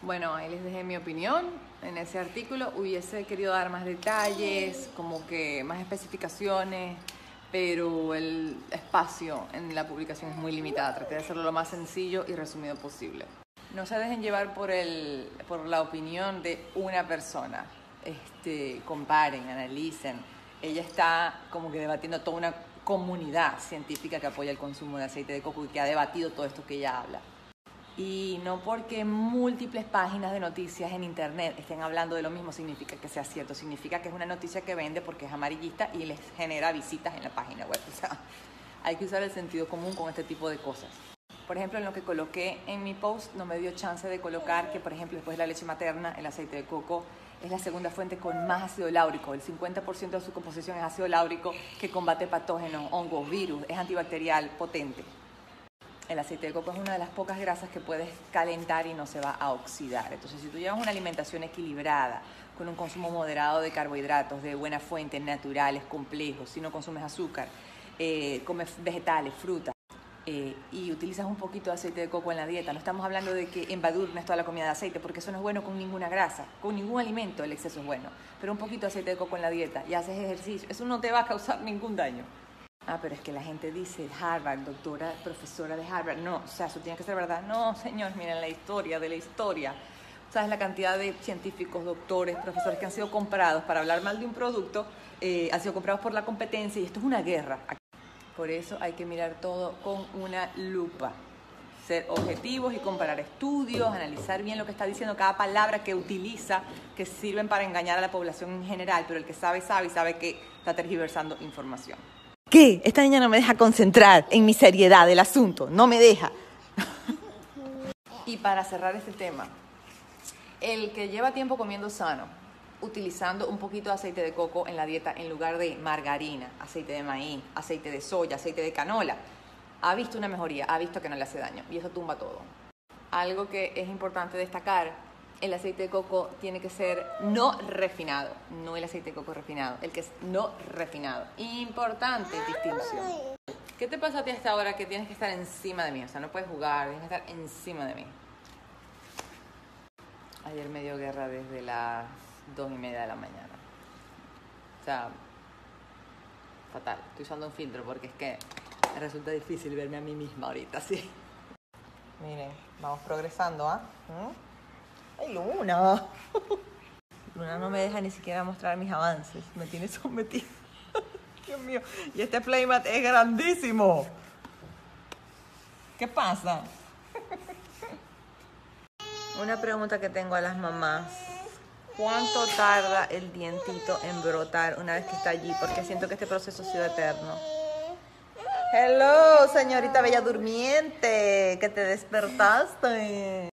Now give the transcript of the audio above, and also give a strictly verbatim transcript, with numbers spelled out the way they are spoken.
Bueno, ahí les dejé mi opinión. En ese artículo hubiese querido dar más detalles, como que más especificaciones, pero el espacio en la publicación es muy limitado. Traté de hacerlo lo más sencillo y resumido posible. No se dejen llevar por, el, por la opinión de una persona. Este, comparen, analicen. Ella está como que debatiendo toda una comunidad científica que apoya el consumo de aceite de coco y que ha debatido todo esto que ella habla. Y no porque múltiples páginas de noticias en internet estén hablando de lo mismo significa que sea cierto, significa que es una noticia que vende porque es amarillista y les genera visitas en la página web. O sea, hay que usar el sentido común con este tipo de cosas. Por ejemplo, en lo que coloqué en mi post no me dio chance de colocar que, por ejemplo, después de la leche materna, el aceite de coco es la segunda fuente con más ácido láurico. El cincuenta por ciento de su composición es ácido láurico que combate patógenos, hongos, virus, es antibacterial, potente. El aceite de coco es una de las pocas grasas que puedes calentar y no se va a oxidar. Entonces, si tú llevas una alimentación equilibrada, con un consumo moderado de carbohidratos, de buena fuente, naturales, complejos, si no consumes azúcar, eh, comes vegetales, frutas, eh, y utilizas un poquito de aceite de coco en la dieta, no estamos hablando de que embadurnes toda la comida de aceite, porque eso no es bueno con ninguna grasa, con ningún alimento el exceso es bueno, pero un poquito de aceite de coco en la dieta y haces ejercicio, eso no te va a causar ningún daño. Ah, pero es que la gente dice Harvard, doctora, profesora de Harvard. No, o sea, eso tiene que ser verdad. No, señor, miren la historia de la historia. ¿Sabes la cantidad de científicos, doctores, profesores que han sido comprados para hablar mal de un producto? Eh, han sido comprados por la competencia y esto es una guerra. Por eso hay que mirar todo con una lupa. Ser objetivos y comparar estudios, analizar bien lo que está diciendo cada palabra que utiliza, que sirven para engañar a la población en general, pero el que sabe, sabe y sabe que está tergiversando información. ¿Qué? Esta niña no me deja concentrar en mi seriedad del asunto, no me deja. Y para cerrar este tema, el que lleva tiempo comiendo sano, utilizando un poquito de aceite de coco en la dieta en lugar de margarina, aceite de maíz, aceite de soya, aceite de canola, ha visto una mejoría, ha visto que no le hace daño y eso tumba todo. Algo que es importante destacar, el aceite de coco tiene que ser no refinado, no el aceite de coco refinado, el que es no refinado. Importante distinción. ¿Qué te pasa a ti hasta ahora que tienes que estar encima de mí? O sea, no puedes jugar, tienes que estar encima de mí. Ayer me dio guerra desde las dos y media de la mañana. O sea, fatal. Estoy usando un filtro porque es que me resulta difícil verme a mí misma ahorita, ¿sí? Miren, vamos progresando, ¿ah? ¿Mm? ¡Ay, Luna! Luna no me deja ni siquiera mostrar mis avances. Me tiene sometida. Dios mío. Y este playmat es grandísimo. ¿Qué pasa? Una pregunta que tengo a las mamás. ¿Cuánto tarda el dientito en brotar una vez que está allí? Porque siento que este proceso ha sido eterno. Hello, señorita bella durmiente. Que te despertaste.